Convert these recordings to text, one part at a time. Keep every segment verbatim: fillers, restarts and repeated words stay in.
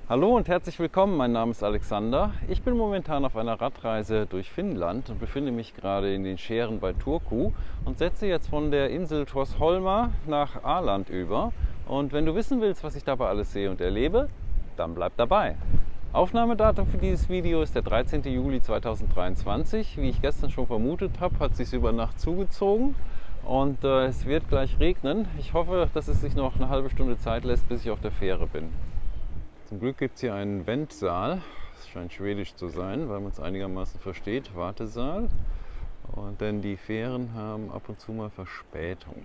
Hallo und herzlich willkommen, mein Name ist Alexander. Ich bin momentan auf einer Radreise durch Finnland und befinde mich gerade in den Schären bei Turku und setze jetzt von der Insel Tosholma nach Åland über. Und wenn du wissen willst, was ich dabei alles sehe und erlebe, dann bleib dabei. Aufnahmedatum für dieses Video ist der dreizehnte Juli zweitausenddreiundzwanzig. Wie ich gestern schon vermutet habe, hat es sich über Nacht zugezogen und äh, es wird gleich regnen. Ich hoffe, dass es sich noch eine halbe Stunde Zeit lässt, bis ich auf der Fähre bin. Zum Glück gibt es hier einen Ventsaal, das scheint schwedisch zu sein, weil man es einigermaßen versteht, Wartesaal. Und denn die Fähren haben ab und zu mal Verspätung.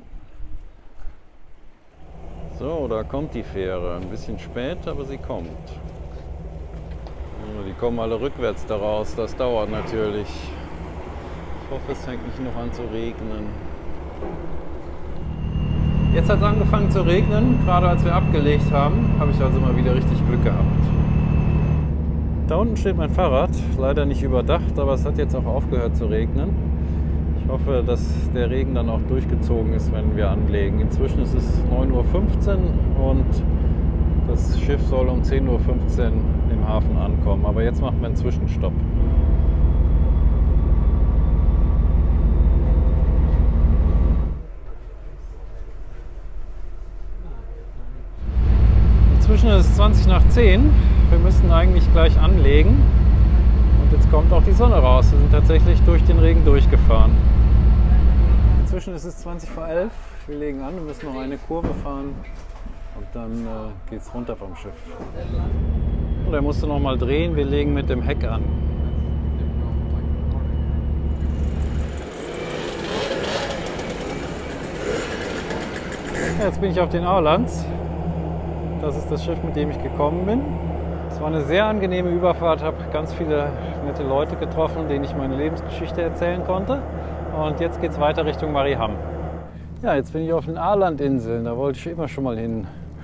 So, da kommt die Fähre, ein bisschen spät, aber sie kommt. Oh, die kommen alle rückwärts daraus, das dauert natürlich. Ich hoffe, es fängt nicht noch an zu regnen. Jetzt hat es angefangen zu regnen, gerade als wir abgelegt haben, habe ich also mal wieder richtig Glück gehabt. Da unten steht mein Fahrrad, leider nicht überdacht, aber es hat jetzt auch aufgehört zu regnen. Ich hoffe, dass der Regen dann auch durchgezogen ist, wenn wir anlegen. Inzwischen ist es neun Uhr fünfzehn und das Schiff soll um zehn Uhr fünfzehn im Hafen ankommen, aber jetzt machen wir einen Zwischenstopp. Inzwischen ist es zwanzig nach zehn. Wir müssen eigentlich gleich anlegen. Und jetzt kommt auch die Sonne raus. Wir sind tatsächlich durch den Regen durchgefahren. Inzwischen ist es zwanzig vor elf. Wir legen an und müssen noch eine Kurve fahren. Und dann äh, geht es runter vom Schiff. Und er musste noch mal drehen. Wir legen mit dem Heck an. Ja, jetzt bin ich auf den Ålands. Das ist das Schiff, mit dem ich gekommen bin. Es war eine sehr angenehme Überfahrt, habe ganz viele nette Leute getroffen, denen ich meine Lebensgeschichte erzählen konnte. Und jetzt geht es weiter Richtung Mariehamn. Ja, jetzt bin ich auf den Ålandinseln, da wollte ich immer schon mal hin.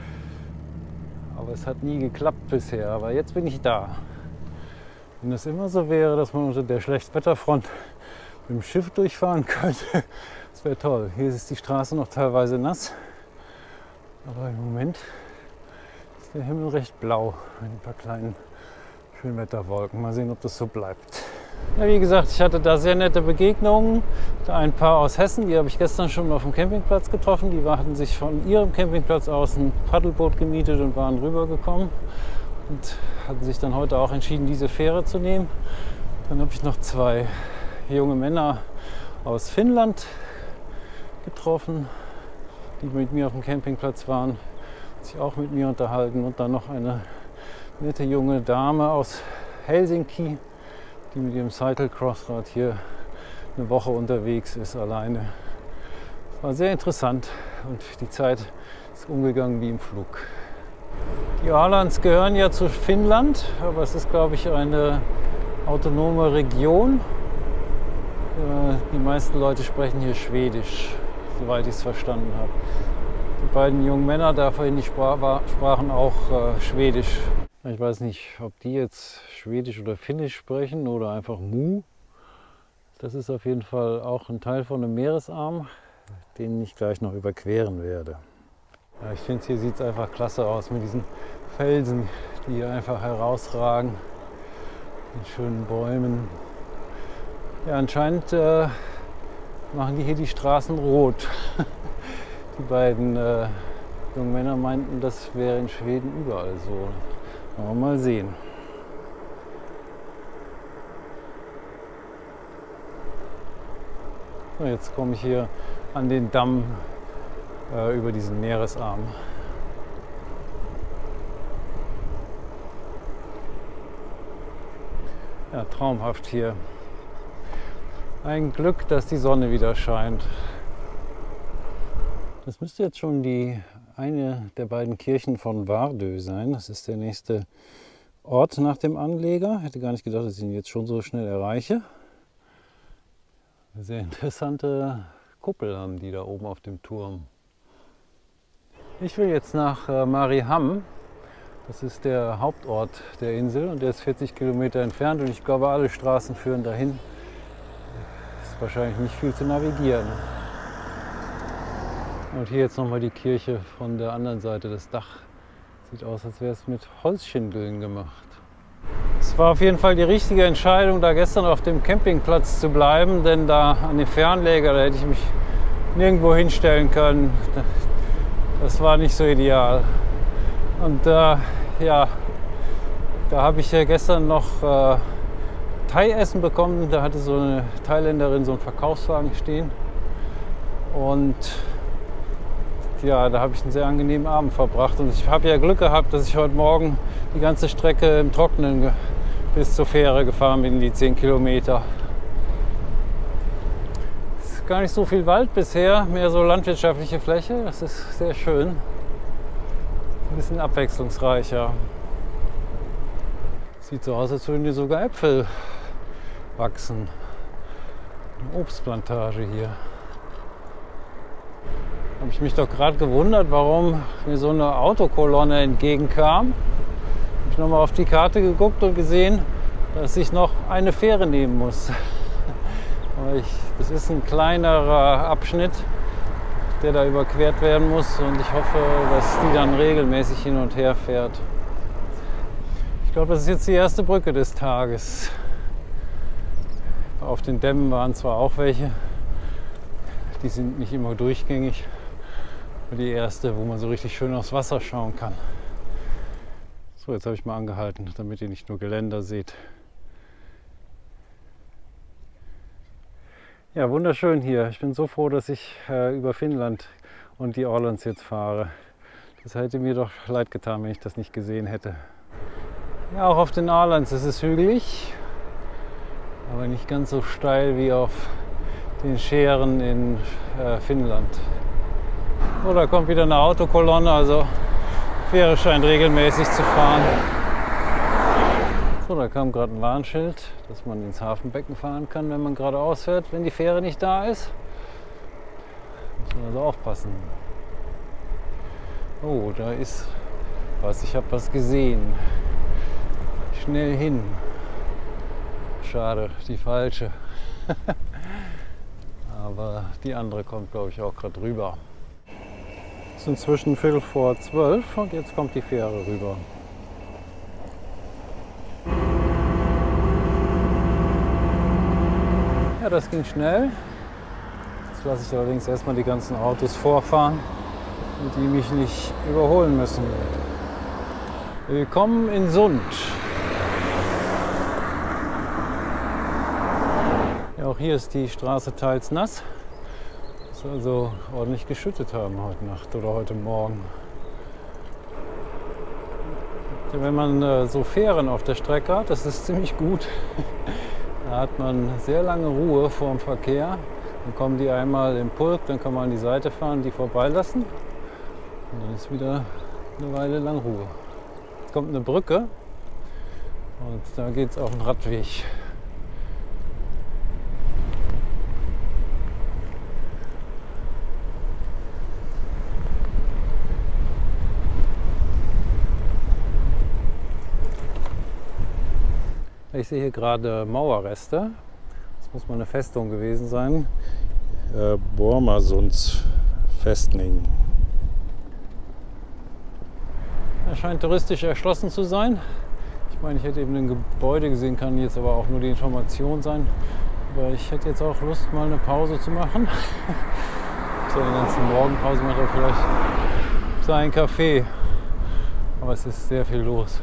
Aber es hat nie geklappt bisher, aber jetzt bin ich da. Wenn es immer so wäre, dass man unter der Schlechtwetterfront mit dem Schiff durchfahren könnte, das wäre toll. Hier ist die Straße noch teilweise nass, aber im Moment der Himmel recht blau mit ein paar kleinen Schönwetterwolken. Mal sehen, ob das so bleibt. Ja, wie gesagt, ich hatte da sehr nette Begegnungen. Da ein paar aus Hessen, die habe ich gestern schon auf dem Campingplatz getroffen. Die hatten sich von ihrem Campingplatz aus ein Paddelboot gemietet und waren rübergekommen und hatten sich dann heute auch entschieden, diese Fähre zu nehmen. Dann habe ich noch zwei junge Männer aus Finnland getroffen, die mit mir auf dem Campingplatz waren, sich auch mit mir unterhalten, und dann noch eine nette junge Dame aus Helsinki, die mit ihrem Cyclecross-Rad hier eine Woche unterwegs ist, alleine. Es war sehr interessant und die Zeit ist umgegangen wie im Flug. Die Ålands gehören ja zu Finnland, aber es ist, glaube ich, eine autonome Region. Die meisten Leute sprechen hier Schwedisch, soweit ich es verstanden habe. Die beiden jungen Männer da vorhin, die sprachen auch äh, Schwedisch. Ich weiß nicht, ob die jetzt Schwedisch oder Finnisch sprechen oder einfach Mu. Das ist auf jeden Fall auch ein Teil von einem Meeresarm, den ich gleich noch überqueren werde. Ja, ich finde, hier sieht es einfach klasse aus mit diesen Felsen, die hier einfach herausragen, mit schönen Bäumen. Ja, anscheinend äh, machen die hier die Straßen rot. Die beiden äh, jungen Männer meinten, das wäre in Schweden überall so. Aber mal sehen. So, jetzt komme ich hier an den Damm äh, über diesen Meeresarm. Ja, traumhaft hier. Ein Glück, dass die Sonne wieder scheint. Das müsste jetzt schon die eine der beiden Kirchen von Vardø sein. Das ist der nächste Ort nach dem Anleger. Ich hätte gar nicht gedacht, dass ich ihn jetzt schon so schnell erreiche. Eine sehr interessante Kuppel haben die da oben auf dem Turm. Ich will jetzt nach äh, Mariehamn. Das ist der Hauptort der Insel und der ist vierzig Kilometer entfernt und ich glaube, alle Straßen führen dahin. Ist wahrscheinlich nicht viel zu navigieren. Und hier jetzt nochmal die Kirche von der anderen Seite. Das Dach Sieht aus, als wäre es mit Holzschindeln gemacht. Es war auf jeden Fall die richtige Entscheidung, da gestern auf dem Campingplatz zu bleiben, denn da an den Fernleger, da hätte ich mich nirgendwo hinstellen können. Das war nicht so ideal. Und äh, ja, da habe ich ja gestern noch äh, Thai-Essen bekommen. Da hatte so eine Thailänderin so einen Verkaufswagen stehen. Und ja, da habe ich einen sehr angenehmen Abend verbracht. Und ich habe ja Glück gehabt, dass ich heute Morgen die ganze Strecke im Trockenen bis zur Fähre gefahren bin, die zehn Kilometer. Es ist gar nicht so viel Wald bisher, mehr so landwirtschaftliche Fläche. Das ist sehr schön. Ein bisschen abwechslungsreicher. Sieht so aus, als würden hier sogar Äpfel wachsen. Eine Obstplantage hier. Habe ich mich doch gerade gewundert, warum mir so eine Autokolonne entgegenkam. Habe ich nochmal auf die Karte geguckt und gesehen, dass ich noch eine Fähre nehmen muss. Aber ich, das ist ein kleinerer Abschnitt, der da überquert werden muss, und ich hoffe, dass die dann regelmäßig hin und her fährt. Ich glaube, das ist jetzt die erste Brücke des Tages. Auf den Dämmen waren zwar auch welche, die sind nicht immer durchgängig. Die erste, wo man so richtig schön aufs Wasser schauen kann. So, jetzt habe ich mal angehalten, damit ihr nicht nur Geländer seht. Ja, wunderschön hier. Ich bin so froh, dass ich äh, über Finnland und die Ålands jetzt fahre. Das hätte mir doch leid getan, wenn ich das nicht gesehen hätte. Ja, auch auf den Ålands ist es hügelig, aber nicht ganz so steil wie auf den Schären in äh, Finnland. Oh, da kommt wieder eine Autokolonne, also die Fähre scheint regelmäßig zu fahren. So, da kam gerade ein Warnschild, dass man ins Hafenbecken fahren kann, wenn man geradeaus fährt, wenn die Fähre nicht da ist. Muss man also aufpassen. Oh, da ist was, ich habe was gesehen. Schnell hin. Schade, die falsche. Aber die andere kommt, glaube ich, auch gerade rüber. Es ist inzwischen Viertel vor zwölf und jetzt kommt die Fähre rüber. Ja, das ging schnell. Jetzt lasse ich allerdings erstmal die ganzen Autos vorfahren, und die mich nicht überholen müssen. Willkommen in Sund. Ja, auch hier ist die Straße teils nass. Muss also ordentlich geschüttet haben heute Nacht oder heute Morgen. Ja, wenn man äh, so Fähren auf der Strecke hat, das ist ziemlich gut. Da hat man sehr lange Ruhe vor dem Verkehr. Dann kommen die einmal im Pulk, dann kann man an die Seite fahren, die vorbeilassen. Und dann ist wieder eine Weile lang Ruhe. Jetzt kommt eine Brücke und da geht es auf den Radweg. Ich sehe hier gerade Mauerreste. Das muss mal eine Festung gewesen sein. Äh, Bormasunds Festning. Er scheint touristisch erschlossen zu sein. Ich meine, ich hätte eben ein Gebäude gesehen, kann jetzt aber auch nur die Information sein. Aber ich hätte jetzt auch Lust, mal eine Pause zu machen. So eine ganze Morgenpause mache ich vielleicht so einen Kaffee. Aber es ist sehr viel los.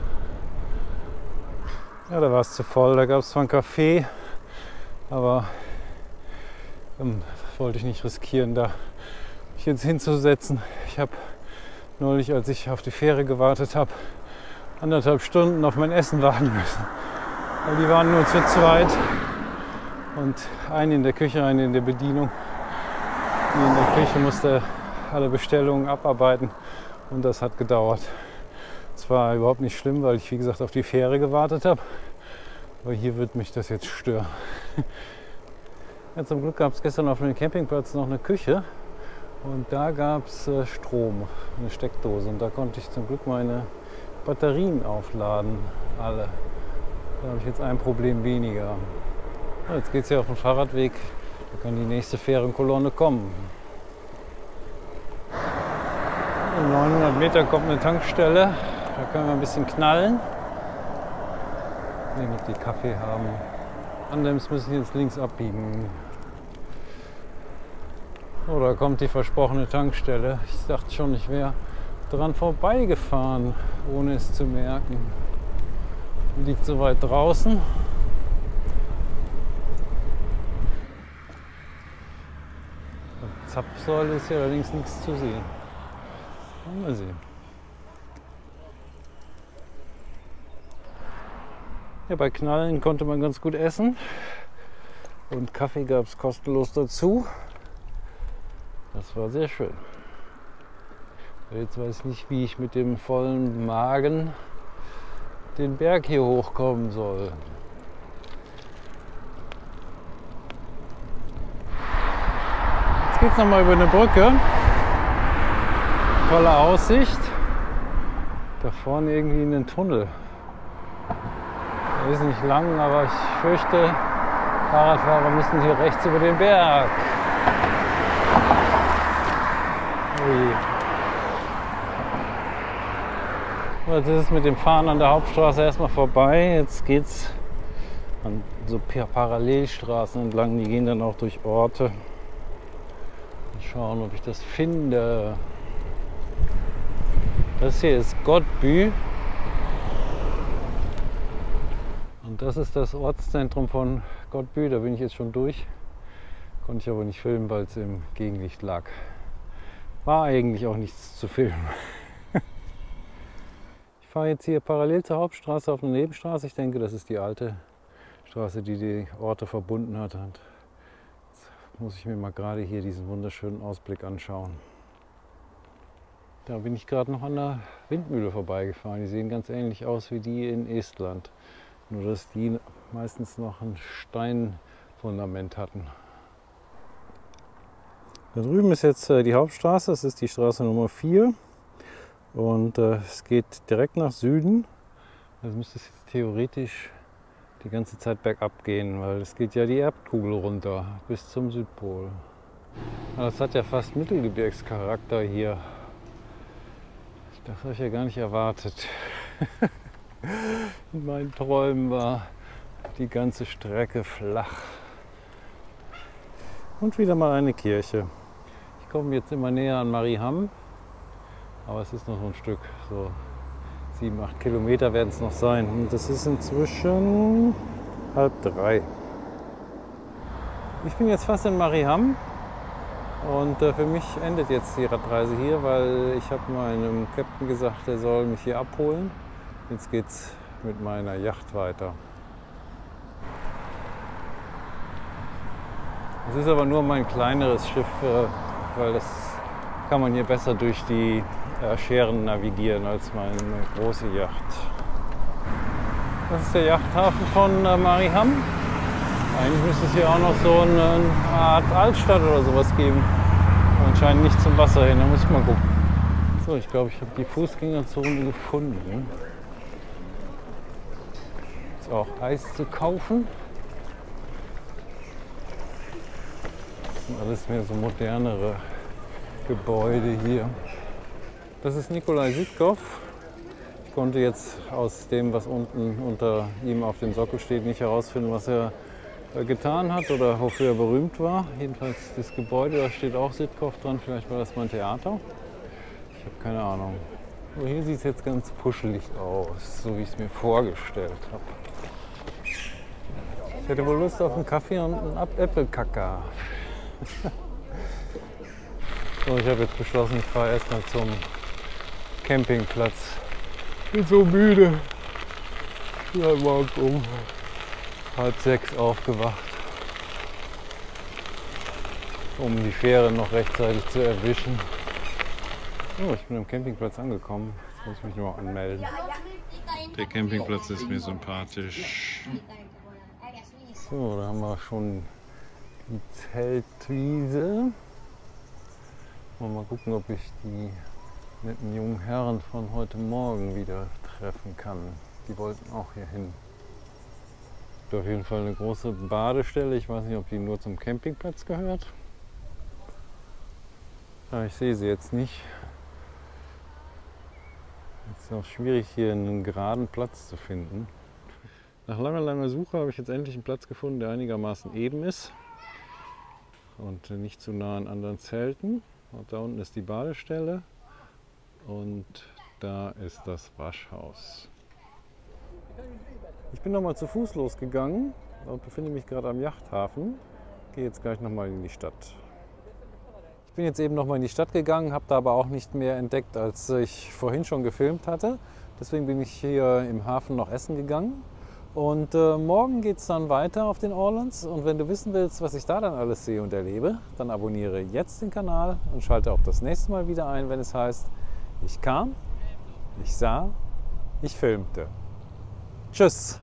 Ja, da war es zu voll. Da gab es zwar einen Kaffee, aber ähm, wollte ich nicht riskieren, da mich jetzt hinzusetzen. Ich habe neulich, als ich auf die Fähre gewartet habe, anderthalb Stunden auf mein Essen warten müssen. Weil die waren nur zu zweit und eine in der Küche, eine in der Bedienung. Die in der Küche musste alle Bestellungen abarbeiten und das hat gedauert. Es war überhaupt nicht schlimm, weil ich, wie gesagt, auf die Fähre gewartet habe. Aber hier wird mich das jetzt stören. Ja, zum Glück gab es gestern auf dem Campingplatz noch eine Küche. Und da gab es äh, Strom, eine Steckdose. Und da konnte ich zum Glück meine Batterien aufladen, alle. Da habe ich jetzt ein Problem weniger. Ja, jetzt geht es hier auf den Fahrradweg. Da kann die nächste Fährenkolonne kommen. In neunhundert Metern kommt eine Tankstelle. Da können wir ein bisschen knallen. Sehen, ob die Kaffee haben. Anderes müssen jetzt links abbiegen. Oh, da kommt die versprochene Tankstelle. Ich dachte schon, ich wäre dran vorbeigefahren, ohne es zu merken. Die liegt so weit draußen. Zapfsäule ist hier allerdings nichts zu sehen. Mal sehen. Ja, bei Knallen konnte man ganz gut essen und Kaffee gab es kostenlos dazu. Das war sehr schön. Jetzt weiß ich nicht, wie ich mit dem vollen Magen den Berg hier hochkommen soll. Jetzt geht es nochmal über eine Brücke. Tolle Aussicht. Da vorne irgendwie in den Tunnel. Der ist nicht lang, aber ich fürchte, Fahrradfahrer müssen hier rechts über den Berg. Ui. Jetzt ist es mit dem Fahren an der Hauptstraße erstmal vorbei. Jetzt geht es an so Parallelstraßen entlang, die gehen dann auch durch Orte. Mal schauen, ob ich das finde. Das hier ist Godby. Und das ist das Ortszentrum von Godby. Da bin ich jetzt schon durch. Konnte ich aber nicht filmen, weil es im Gegenlicht lag. War eigentlich auch nichts zu filmen. Ich fahre jetzt hier parallel zur Hauptstraße auf eine Nebenstraße. Ich denke, das ist die alte Straße, die die Orte verbunden hat. Und jetzt muss ich mir mal gerade hier diesen wunderschönen Ausblick anschauen. Da bin ich gerade noch an der Windmühle vorbeigefahren. Die sehen ganz ähnlich aus wie die in Estland. Nur dass die meistens noch ein Steinfundament hatten. Da drüben ist jetzt die Hauptstraße. Das ist die Straße Nummer vier. Und äh, es geht direkt nach Süden. Also müsste es jetzt theoretisch die ganze Zeit bergab gehen, weil es geht ja die Erdkugel runter bis zum Südpol. Aber das hat ja fast Mittelgebirgscharakter hier. Das habe ich ja gar nicht erwartet. In meinen Träumen war die ganze Strecke flach. Und wieder mal eine Kirche. Ich komme jetzt immer näher an Mariehamn. Aber es ist noch so ein Stück, so sieben, acht Kilometer werden es noch sein. Und das ist inzwischen halb drei. Ich bin jetzt fast in Mariehamn und äh, für mich endet jetzt die Radreise hier, weil ich habe meinem Captain gesagt, er soll mich hier abholen. Jetzt geht's mit meiner Yacht weiter. Es ist aber nur mein kleineres Schiff, äh, weil das kann man hier besser durch die äh, Scheren navigieren als meine große Yacht. Das ist der Yachthafen von äh, Mariehamn. Eigentlich müsste es hier auch noch so eine, eine Art Altstadt oder sowas geben. Aber anscheinend nicht zum Wasser hin, da muss ich mal gucken. So, ich glaube, ich habe die Fußgängerzone gefunden. Ist auch Eis zu kaufen. Das sind alles mehr so modernere Gebäude hier. Das ist Nikolai Südkow. Ich konnte jetzt aus dem, was unten unter ihm auf dem Sockel steht, nicht herausfinden, was er getan hat oder wofür er berühmt war. Jedenfalls das Gebäude, da steht auch Südkow dran. Vielleicht war das mal ein Theater. Ich habe keine Ahnung. Aber hier sieht es jetzt ganz puschelig aus, so wie ich es mir vorgestellt habe. Ich hätte wohl Lust auf einen Kaffee und einen Äpfelkaka. So, ich habe jetzt beschlossen, ich fahre erstmal zum Campingplatz. Ich bin so müde. Ich bin heute Morgen um halb sechs aufgewacht, um die Fähre noch rechtzeitig zu erwischen. Oh, ich bin am Campingplatz angekommen. Jetzt muss ich mich nur anmelden. Der Campingplatz ist mir sympathisch. So, da haben wir schon die Zeltwiese. Mal gucken, ob ich die netten jungen Herren von heute Morgen wieder treffen kann. Die wollten auch hier hin. Es gibt auf jeden Fall eine große Badestelle. Ich weiß nicht, ob die nur zum Campingplatz gehört. Ja, ich sehe sie jetzt nicht. Es ist auch schwierig, hier einen geraden Platz zu finden. Nach langer, langer Suche habe ich jetzt endlich einen Platz gefunden, der einigermaßen eben ist und nicht zu nah an anderen Zelten. Und da unten ist die Badestelle und da ist das Waschhaus. Ich bin nochmal zu Fuß losgegangen und befinde mich gerade am Yachthafen. Gehe jetzt gleich nochmal in die Stadt. Ich bin jetzt eben nochmal in die Stadt gegangen, habe da aber auch nicht mehr entdeckt, als ich vorhin schon gefilmt hatte. Deswegen bin ich hier im Hafen noch essen gegangen. Und äh, morgen geht es dann weiter auf den Orleans. Und wenn du wissen willst, was ich da dann alles sehe und erlebe, dann abonniere jetzt den Kanal und schalte auch das nächste Mal wieder ein, wenn es heißt, ich kam, ich sah, ich filmte. Tschüss!